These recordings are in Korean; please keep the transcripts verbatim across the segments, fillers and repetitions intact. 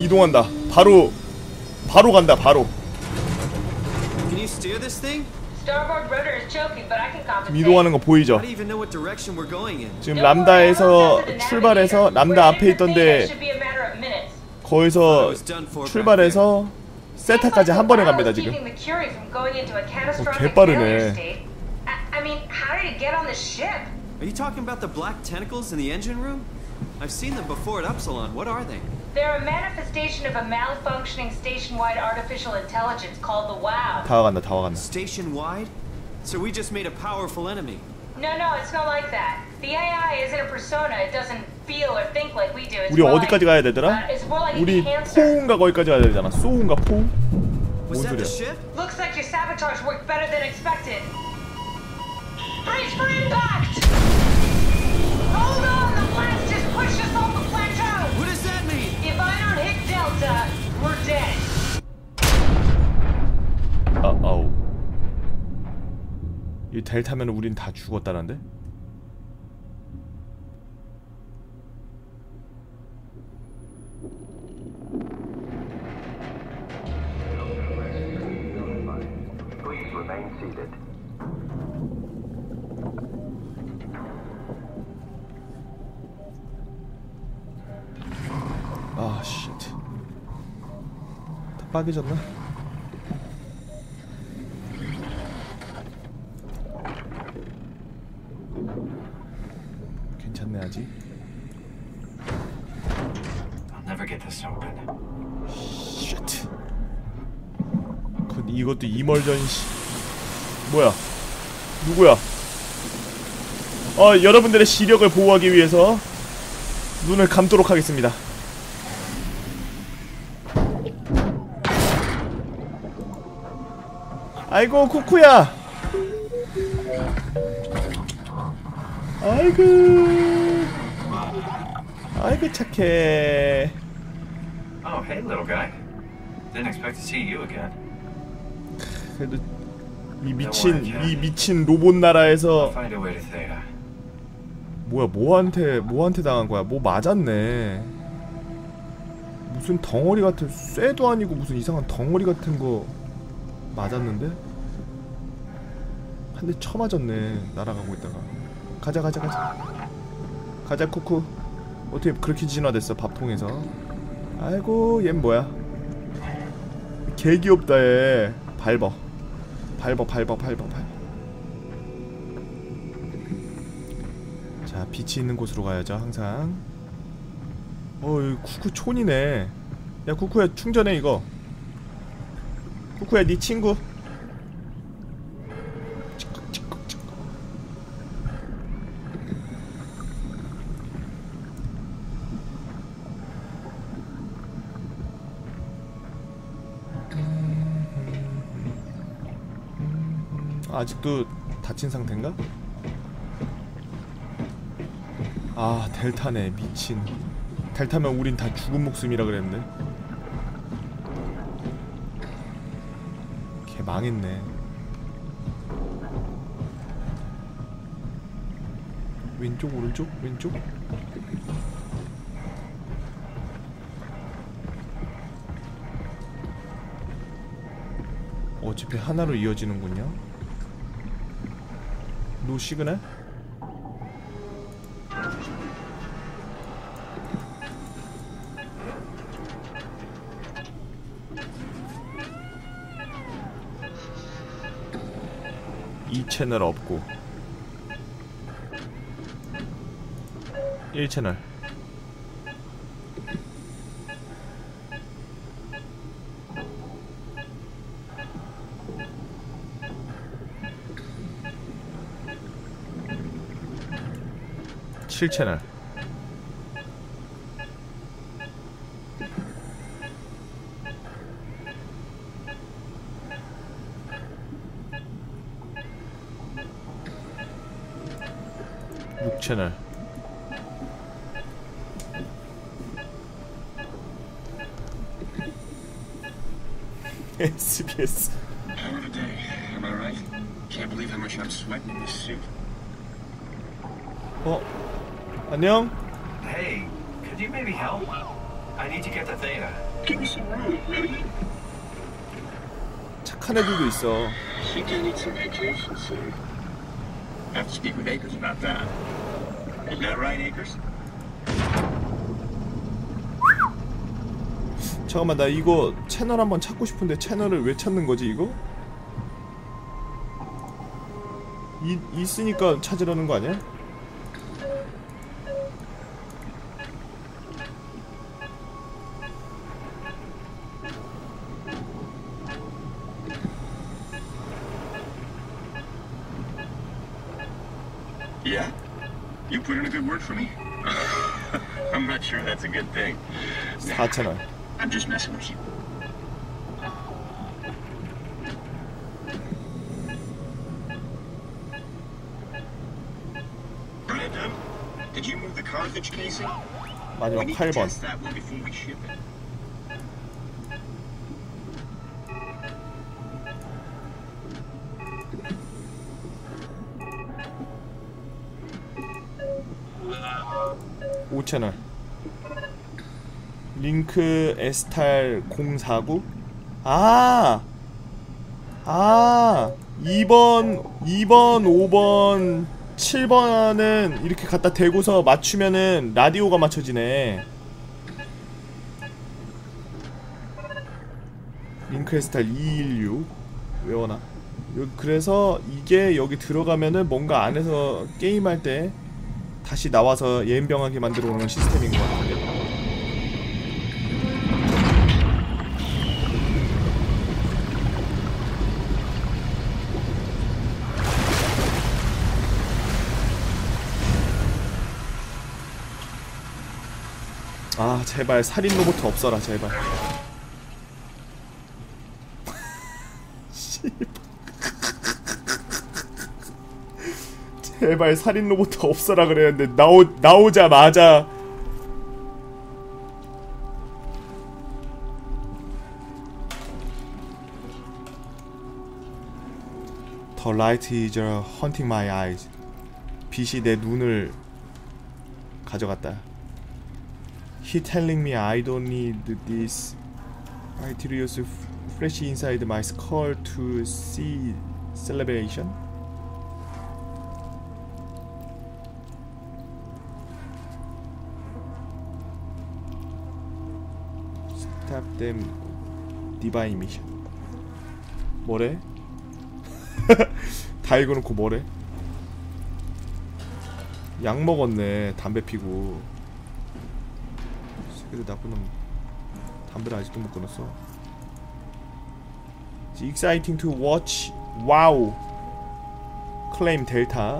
이동한다. 바로 바로 간다. 바로. Can you steer this thing? Starboard rudder is choking, but I can compensate. 이동하는 거 보이죠? I don't even know what direction we're going in. 지금 람다에서 출발해서 람다 앞에 있던데 거기서 출발해서 세타까지 한 번에 갑니다 지금. 어, 개빠르네. I mean, how did it get on the ship? Are you talking about the black tentacles in the engine room? I've seen them before at Upsilon. What are they? They're a manifestation of a malfunctioning station-wide artificial intelligence called the WOW. 다와간다, 다와간다. Station-wide? So we just made a powerful enemy. No, no, it's not like that. The A I isn't a persona. It doesn't feel or think like we do. It's 우리 more 어디까지 like, 가야 되더라? uh, it's more like 우리 a cancer. 포인가 거기까지 가야 되잖아. 소인가 포? Was 뭔 that the 소리야? ship? Looks like your sabotage worked better than expected. Brace for impact! Hold on, the blast just pushed us off the plateau! What does that mean? If I don't hit Delta, we're dead. 아, 아우. 이 델타면 우린 다 죽었다는데? 아, 쉣. 다 빠개졌나? 괜찮네 아직. I'll never get this open. 쉣. 그 이것도 이멀전 씨. 뭐야? 누구야? 어, 여러분들의 시력을 보호하기 위해서 눈을 감도록 하겠습니다. 아이고 쿠쿠야. 아이고 아이고 착해. Oh, hey, little guy. Didn't expect to see you again. 그래도 이 미친 이 미친 로봇 나라에서 Find a way to Theta. 뭐야 뭐한테 뭐한테 당한 거야? 뭐 맞았네. 무슨 덩어리 같은 쇠도 아니고 무슨 이상한 덩어리 같은 거 맞았는데? 한 대 쳐맞았네. 날아가고 있다가. 가자 가자 가자. 가자 쿠쿠. 어떻게 그렇게 진화됐어 밥통에서. 아이고 얜 뭐야. 개 귀엽다 얘. 밟어 밟어 밟어 밟어 밟어. 자 빛이 있는 곳으로 가야죠 항상. 어 여기 쿠쿠 촌이네. 야 쿠쿠야 충전해 이거. 쿠쿠야 네 친구. 아직도 다친 상태인가? 아 델타네 미친. 델타면 우린 다 죽은 목숨이라 그랬는데. 걔 망했네. 왼쪽 오른쪽 왼쪽? 어차피 하나로 이어지는군요. 노 시그널? 이 채널 없고 일 채널. 칠 채널. 육 채널. 에스비에스. Hell of a day, am I right? Can't believe how much I'm sweating in this suit. 어? 안녕? Hey, could you maybe help? I need to get to Theta. Give me some room, will you? 착한 애들도 있어. Think I need some vacation soon. I have to speak with Akers about that. Isn't that right, Akers? 잠깐만, 나 이거 채널 한번 찾고 싶은데 채널을 왜 찾는 거지 이거? 이, 있으니까 찾으라는 거 아니야? Yeah? You put in a good word for me? I'm not sure that's a good thing. 사 채널. I'm just messing with you. Brandon, did you move the Carthage casing? We 마지막 need to 팔 번. test that one before we ship it. 오 채널. 링크 에스탈 공사구? 아! 아! 이 번, 이 번, 오 번, 칠 번은 이렇게 갖다 대고서 맞추면은 라디오가 맞춰지네. 링크 에스탈 이백십육 외워놔. 요, 그래서 이게 여기 들어가면은 뭔가 안에서 게임할 때 다시 나와서 예인병하게 만들어 오는 시스템인 것 같은데. 아 제발 살인 로봇 없어라 제발. 제발 살인 로봇 없어라 그랬는데 나오 나오자마자 The light is haunting my eyes. 빛이 내 눈을 가져갔다. He telling me I don't need this mysterious flesh inside my skull to see celebration. Stop them divine mission. 뭐래? 다 읽어놓고 뭐래? 약 먹었네. 담배 피고. 새끼들 나쁜 놈. 담배를 아직도 못 끊었어. It's exciting to watch. 와우. 클레임 델타.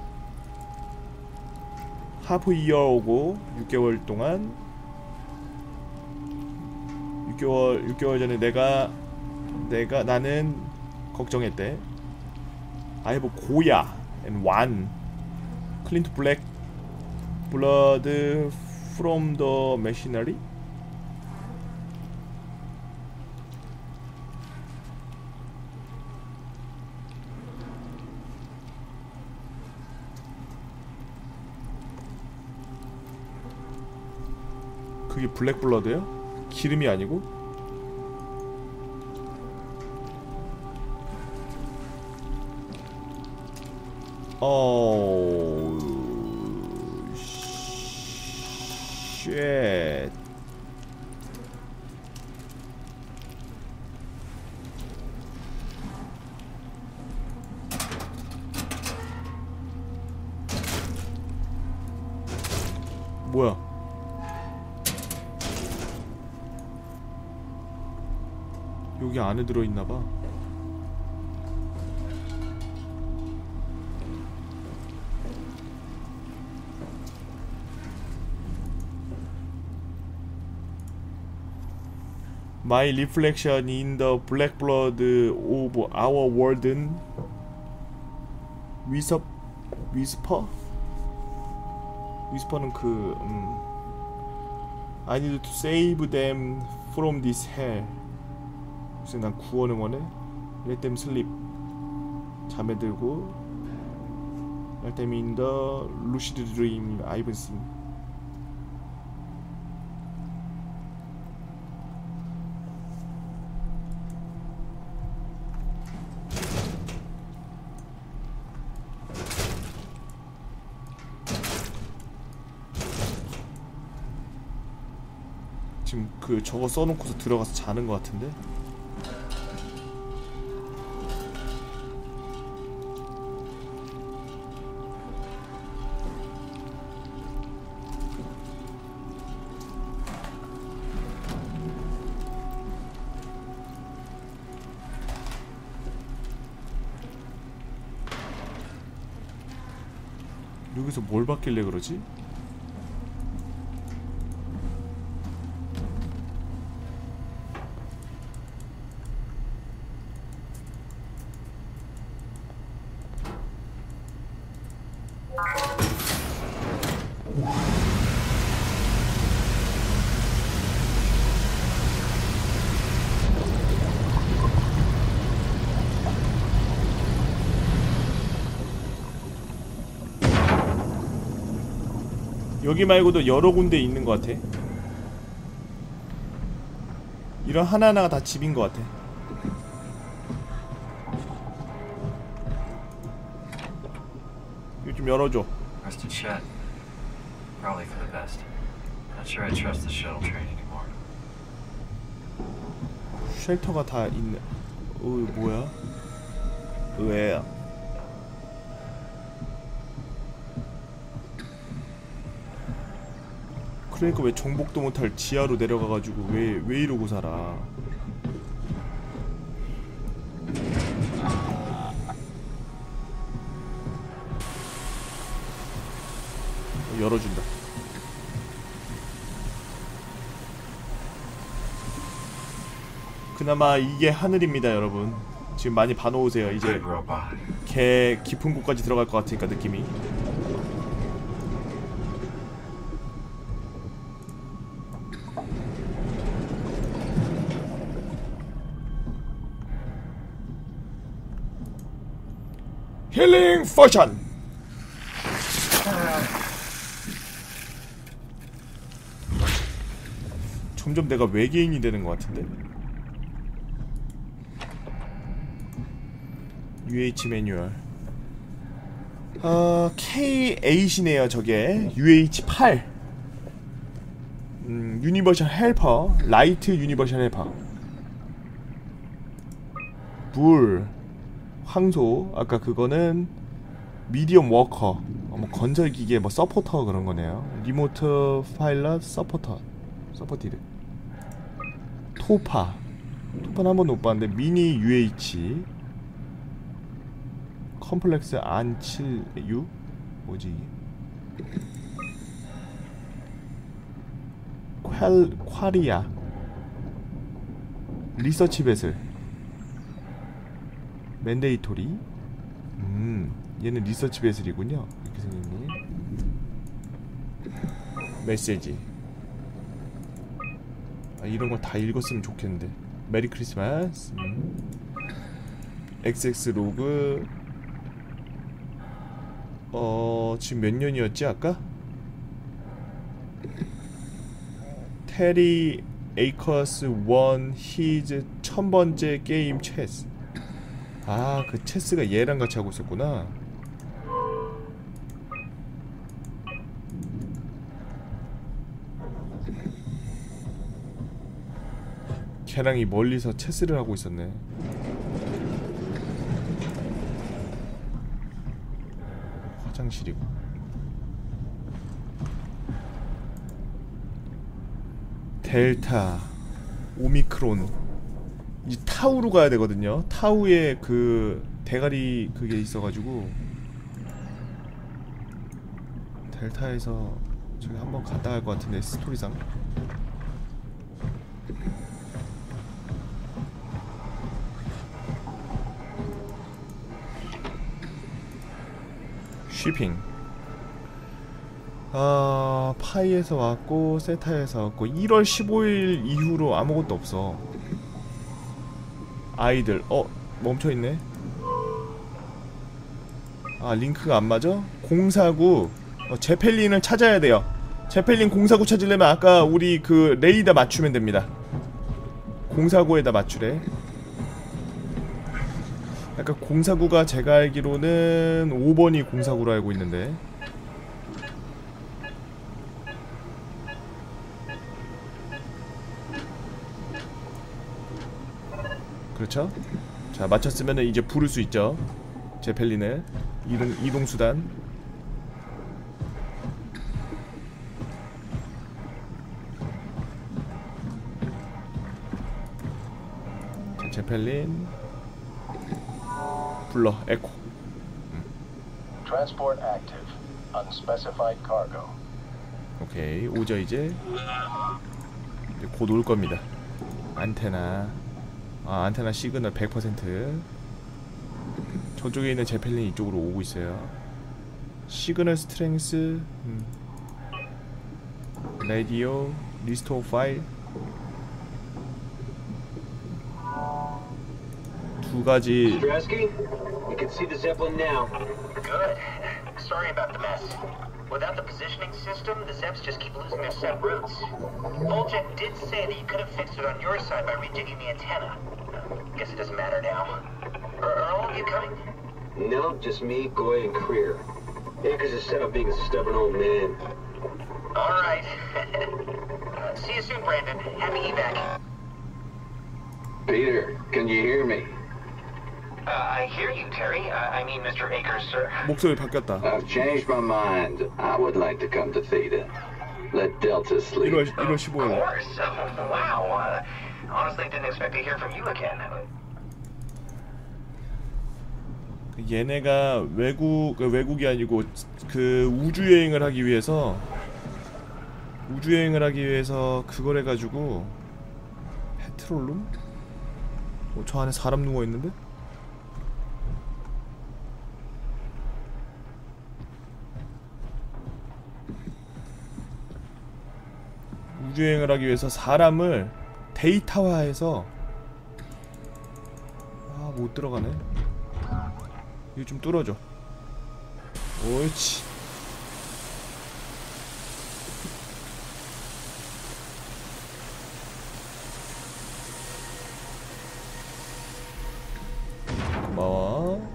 하프 이어 오고 육 개월 동안 육 개월 육 개월 전에 내가 내가 나는 걱정했대. I have 고야 and one. 클린트 블랙 블러드 from the machinery. 그게 블랙 블러드예요? 기름이 아니고? 어... 쉣. 뭐야? 여기 안에 들어있나봐. My reflection in the black blood of our warden. 위섭 위스퍼? 위스퍼는 그 음. I need to save them from this hell. 그래서 난 구원을 원해. Let them sleep. 잠에 들고. Let them in the lucid dream. I've seen. 지금 그 저거 써놓고서 들어가서 자는 것 같은데. 여기서 뭘 받길래 그러지? 여기 말고도 여러 군데 있는 것 같아. 이런 하나하나가 다 집인 것 같아. 이거 좀 열어줘. Rusted shut. Probably for the best. Not sure I trust the shuttle train anymore. 쉘터가 다 있네. 어, 뭐야? 왜? 그러니까 왜 정복도 못할 지하로 내려가가지고 왜, 왜 이러고 살아. 어, 열어준다. 그나마 이게 하늘입니다 여러분. 지금 많이 봐놓으세요. 이제 개 깊은 곳까지 들어갈 것 같으니까 느낌이. 힐링 포션! 점점 내가 외계인이 되는 것 같은데? 유에이치 매뉴얼. 어... 케이 에잇이네요 저게. 유에이치 팔. 음... 유니버셜 헬퍼. 라이트 유니버셜 헬퍼. 불 황소. 아까 그거는 미디엄 워커. 어, 뭐 건설기계 뭐 서포터 그런 거네요. 리모트 파일럿 서포터. 서포티드. 토파. 토파는 한 번도 못 봤는데 미니 유에이치. 컴플렉스 안칠 유? 뭐지 이게? 퀄 퀄이야. 리서치 베슬. 맨데이토리. 음, 얘는 리서치 베슬이군요. 이렇게 생겼네. 메시지. 아, 이런 거 다 읽었으면 좋겠는데. 메리 크리스마스. 음. 엑스엑스 로그. 어, 지금 몇 년이었지 아까? 테리 에이커스 원 히즈 천 번째 게임 체스. 아, 그 체스가 얘랑 같이 하고 있었구나. 걔랑 이 멀리서 체스를 하고 있었네. 화장실이고. 델타, 오미크론. 이제 타우로 가야 되거든요. 타우에 그 대가리 그게 있어가지고 델타에서 저기 한번 갔다 갈 것 같은데 스토리상. 쉬핑. 아, 파이에서 왔고 세타에서 왔고 일월 십오일 이후로 아무것도 없어. 아이들. 어? 멈춰있네. 아, 링크가 안 맞아? 공사구. 어, 제펠린을 찾아야 돼요. 제펠린 공사구 찾으려면 아까 우리 그 레이더 맞추면 됩니다. 공사구에다 맞추래. 약간 공사구가 제가 알기로는 오 번이 공사구로 알고 있는데. 그렇죠? 자, 맞췄으면은 이제 부를 수 있죠. 제펠린을. 이동 이동 수단. 자, 제펠린 불러. 에코. Transport active. Unspecified cargo. 오케이, 오죠 이제. 이제 곧 올 겁니다. 안테나. 아, 안테나 시그널 백 퍼센트. 저쪽에 있는 제펠린 이쪽으로 오고 있어요. 시그널 스트렝스, 음. 라디오, 리스토어 파일. 두 가지. Stresky, you can see the Zeppelin now. Good. Sorry about the mess. Without the positioning system, the Zeps just keep losing their set routes. Voljet did say that you could have fixed it on your side by redigging the antenna. Guess it doesn't matter now. Are, are all of you coming? No, just me, Goy, and Creer. Akers is set up being a stubborn old man. All right. uh, see you soon, Brandon. Happy evac. Peter, can you hear me? Uh, I hear you, Terry. Uh, I mean, Mister Akers, sir. 목소리 바뀌었다. I've changed my mind. I would like to come to Theta. Let Delta sleep. 일월 일월 십오일. Of course. Uh, wow. Uh, honestly, didn't expect to hear from you again. 얘네가 외국 외국이 아니고 그 우주 여행을 하기 위해서 우주 여행을 하기 위해서 그걸 해가지고 페트롤룸? 어, 저 안에 사람 누워 있는데? 우주 여행을 하기 위해서 사람을 데이터화해서 아, 못 들어가네. 이거 좀 뚫어줘. 옳지. 고마워.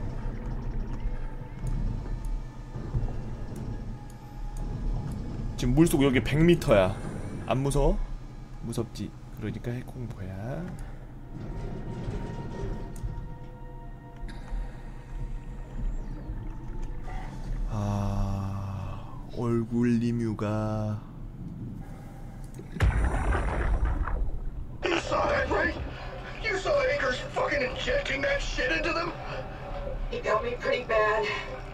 지금 물속 여기 백 미터야. 안 무서워? 무섭지. 그러니까 핵공포야. 아, 얼굴 리뮤가. You saw that, right? You saw Akers fucking injecting that shit into them? He got me pretty bad.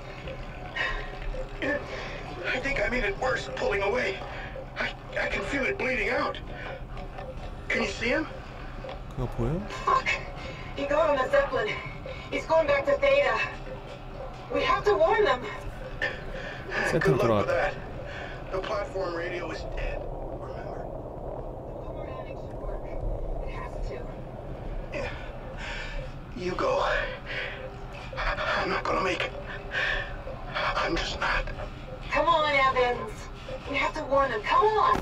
I think I made it worse pulling away. I, I can feel it bleeding out. Can you see him? 그거 보여? Fuck! He got on the Zeppelin. He's going back to Theta. We have to warn them. Good luck with that. The platform radio is dead, remember? The power attic should work. It has to. Yeah. You go. I'm not gonna make it. I'm just not. Come on, Evans. We have to warn them. Come on.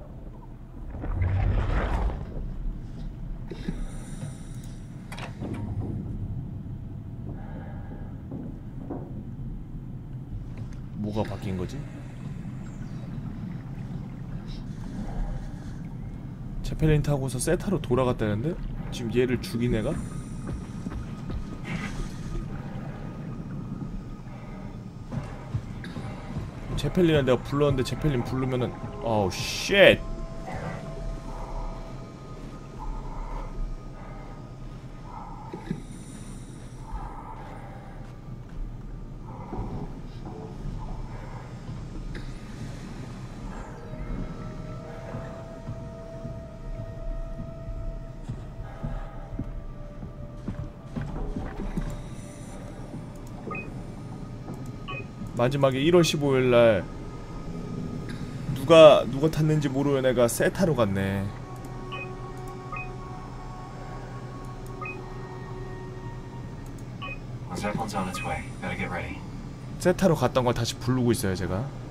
뭐가 바뀐 거지? 제펠린 타고서 세타로 돌아갔다는데? 지금 얘를 죽인 애가? 제펠린을 내가 불렀는데 제펠린 부르면은 어우 쉣! 마지막에 일월 십오일날 누가 누가 탔는지 모르는 애가 세타로 갔네. Zeppelin's on its way. Better get ready. 세타로 갔던 걸 다시 부르고 있어요 제가.